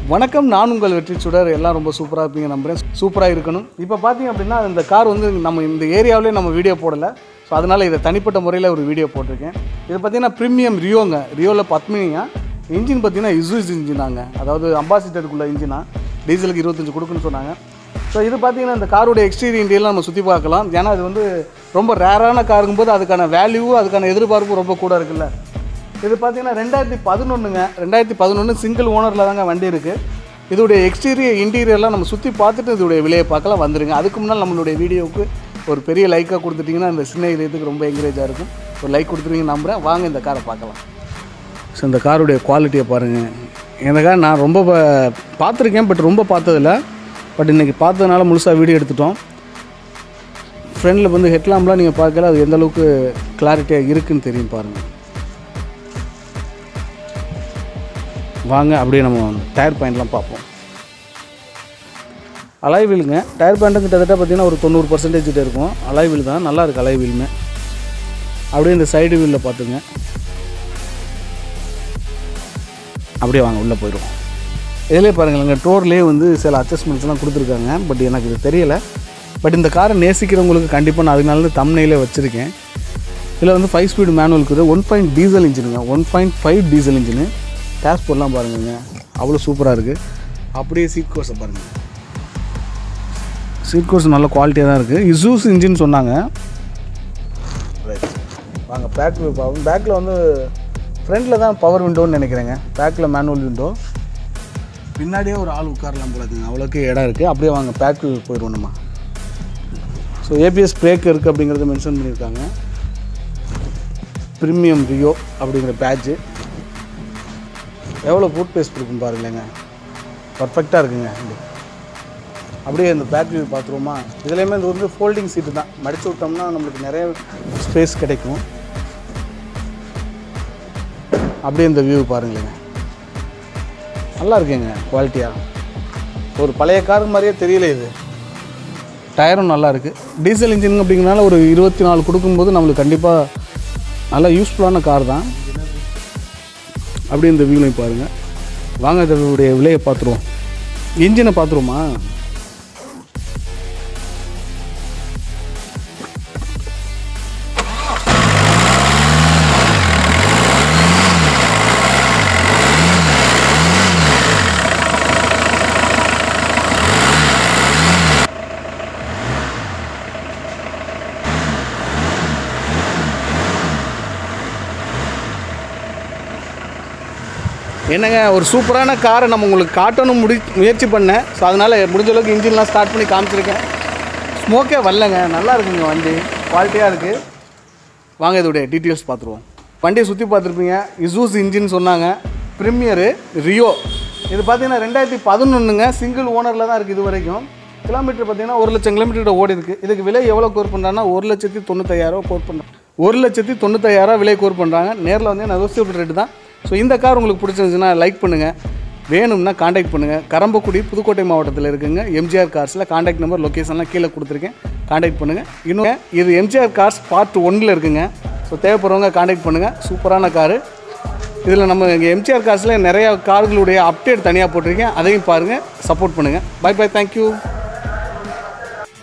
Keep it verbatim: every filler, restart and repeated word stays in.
வணக்கம், நான் உங்கள் வெற்றிச்சுடர். எல்லாம் ரொம்ப சூப்பராக இருப்பீங்க நம்புகிறேன். சூப்பராக இருக்கணும். இப்போ பார்த்தீங்க அப்படின்னா இந்த கார் வந்து நம்ம இந்த ஏரியாவிலே நம்ம வீடியோ போடலை. ஸோ அதனால் இதை தனிப்பட்ட முறையில் ஒரு வீடியோ போட்டிருக்கேன். இது பார்த்தீங்கன்னா ப்ரீமியம் ரியோங்க. ரியோவில் பத்மினிங்க. இன்ஜின் பார்த்தீங்கன்னா இசூஸ் இன்ஜினாங்க, அதாவது அம்பாசிடருக்குள்ள இன்ஜினா. டீசலுக்கு இருபத்தஞ்சு கொடுக்குன்னு சொன்னாங்க. ஸோ இது பார்த்தீங்கன்னா இந்த காரோட எக்ஸ்டீரியர் இன்டீரியர்லாம் நம்ம சுற்றி பார்க்கலாம். ஏன்னா அது வந்து ரொம்ப ரேரான காருங்கும்போது அதுக்கான வேல்யூ, அதுக்கான எதிர்பார்ப்பு ரொம்ப கூட இருக்குல்ல. இது பார்த்தீங்கன்னா ரெண்டாயிரத்தி பதினொன்றுங்க ரெண்டாயிரத்தி பதினொன்று சிங்கிள் ஓனரில் தாங்க வண்டி இருக்குது. இதோடைய எக்ஸ்டீரியர் இன்டீரியர்லாம் நம்ம சுற்றி பார்த்துட்டு இதோடைய விலையை பார்க்கலாம். வந்துடுங்க. அதுக்கு முன்னால் நம்மளுடைய வீடியோவுக்கு ஒரு பெரிய லைக்காக கொடுத்துட்டிங்கன்னா இந்த சின்ன இதயத்துக்கு ரொம்ப என்கரேஜாக இருக்கும். ஒரு லைக் கொடுத்துருவீங்க நம்புகிறேன். வாங்க இந்த காரை பார்க்கலாம். ஸோ இந்த காருடைய குவாலிட்டியை பாருங்கள். இந்த கார் நான் ரொம்ப பார்த்துருக்கேன், பட் ரொம்ப பார்த்ததில்ல. பட் இன்றைக்கி பார்த்ததுனால முழுசாக வீடியோ எடுத்துட்டோம். ஃப்ரண்டில் வந்து ஹெட்லாம்லாம் நீங்கள் பார்க்கல, அது எந்தளவுக்கு கிளாரிட்டியாக இருக்குதுன்னு தெரியும் பாருங்கள். வாங்க அப்படியே நம்ம டயர் பாயிண்ட்லாம் பார்ப்போம். அலாய் வீலுங்க. டயர் பாயிண்ட்டு கிட்டத்தட்ட பார்த்திங்கன்னா ஒரு தொண்ணூறு பர்சன்டேஜ் கிட்ட இருக்கும். அலாய் வீல் தான், நல்லாயிருக்கு அலாய் வீலுமே. அப்படியே இந்த சைடு வீலில் பார்த்துங்க. அப்படியே வாங்க உள்ளே போயிடுவோம். இதிலே பாருங்களேங்க, டோர்லேயே வந்து சில அட்ஜஸ்ட்மெண்ட்ஸ்லாம் கொடுத்துருக்காங்க. பட் எனக்கு இது தெரியலை. பட் இந்த காரை நேசிக்கிறவங்களுக்கு கண்டிப்பாக நான் அதனால தம்ப்நெயிலே வச்சுருக்கேன். இதில் வந்து ஃபைவ் ஸ்பீடு மேனுவல் இருக்குது. ஒன் பாயிண்ட் டீசல் இன்ஜினுங்க. One point five diesel engine. டேஷ்போர்ட்லாம் பாருங்க, அவ்வளோ சூப்பராக இருக்குது. அப்படியே சீட் கோர்ஸை பாருங்கள். சீட் கோர்ஸ் நல்ல குவாலிட்டியாக தான் இருக்குது. இசூஸ் இன்ஜின் சொன்னாங்க. ரைட், வாங்க பேக் வியூ பார்ப்போம். பேக்கில் வந்து ஃப்ரண்ட்டில் தான் பவர் விண்டோன்னு நினைக்கிறேங்க. பேக்கில் மேனுவல் விண்டோ. பின்னாடியே ஒரு ஆள் உட்காரலாம் போல இருக்குங்க, அவ்வளோக்கு இடம் இருக்குது. அப்படியே வாங்க பேக் வியூ போயிடுவோம் நம்ம. ஸோ ஏபிஎஸ் பிரேக் இருக்குது அப்படிங்கிறத மென்ஷன் பண்ணியிருக்காங்க. ப்ரீமியம் ரியோ அப்படிங்கிற பேட்ஜு. எவ்வளோ ஃபுட் பேஸ்ட் இருக்கும் பாருங்களேங்க, பர்ஃபெக்டாக இருக்குங்க. அப்படியே இந்த பேக் வியூ பார்த்துருவோமா. இதுலேயுமே இது வந்து ஃபோல்டிங் சீட்டு தான். மடித்து விட்டோம்னா நம்மளுக்கு நிறைய ஸ்பேஸ் கிடைக்கும். அப்படியே இந்த வியூ பாருங்களேங்க, நல்லா இருக்குங்க குவாலிட்டியாக. ஒரு பழைய கார் மாதிரியே தெரியல இது. டயரும் நல்லா இருக்குது. டீசல் இன்ஜின் அப்படிங்கிறனால ஒரு இருபத்தி நாலு கொடுக்கும்போது நம்மளுக்கு கண்டிப்பாக நல்லா யூஸ்ஃபுல்லான கார் தான். அப்படியே இந்த வியூலையும் பாருங்கள். வாங்க இதனுடைய விலையை பார்த்துருவோம். இன்ஜினை பார்த்துருவோமா. என்னங்க, ஒரு சூப்பரான காரை நம்ம உங்களுக்கு காட்டணும் முடி முயற்சி பண்ணேன். ஸோ அதனால் முடிஞ்ச அளவுக்கு இன்ஜின்லாம் ஸ்டார்ட் பண்ணி காமிச்சிருக்கேன். ஸ்மோக்கே வரலங்க, நல்லா இருக்குங்க வண்டி, குவாலிட்டியாக இருக்குது. வாங்க இதோடைய டீட்டெயில்ஸ் பார்த்துருவோம். வண்டியை சுற்றி பார்த்துருப்பீங்க. இசூஸ் இன்ஜின் சொன்னாங்க. Premier Rio. இது பார்த்தீங்கன்னா ரெண்டாயிரத்தி பதினொன்றுங்க சிங்கிள் ஓனரில் தான் இருக்குது இது வரைக்கும். கிலோமீட்டர் பார்த்தீங்கன்னா ஒரு லட்சம் கிலோமீட்டர் ஓடி இருக்குது. இதுக்கு விலை எவ்வளோ கோர் பண்ணுறாங்கன்னா ஒரு லட்சத்தி தொண்ணூத்தையாயிரம் கோர் பண்ணுறாங்க. ஒரு லட்சத்தி தொண்ணூத்தையாயிரம் விலை கோர் பண்ணுறாங்க. நேரில் வந்து நெகோசியபிள் ரேட்டு தான். ஸோ இந்த கார் உங்களுக்கு பிடிச்சிருந்துச்சுன்னா லைக் பண்ணுங்கள். வேணும்னா காண்டாக்ட் பண்ணுங்கள். கரம்பக்குடி புதுக்கோட்டை மாவட்டத்தில் இருக்குங்க. எம்ஜிஆர் கார்ஸில் காண்டாக்ட் நம்பர் லொக்கேஷன்லாம் கீழே கொடுத்துருக்கேன். காண்டாக்ட் பண்ணுங்கள். இன்னும் இது எம்ஜிஆர் கார்ஸ் பார்ட் ஒன்றில் இருக்குங்க. ஸோ தேவைப்படுறவங்க காண்டாக்ட் பண்ணுங்கள். சூப்பரான காரு. இதில் நம்ம இங்கே எம்ஜிஆர் கார்ஸில் நிறையா கார்களுடைய அப்டேட் தனியாக போட்டிருக்கேன். அதையும் பாருங்கள், சப்போர்ட் பண்ணுங்கள். Bye bye, thank you.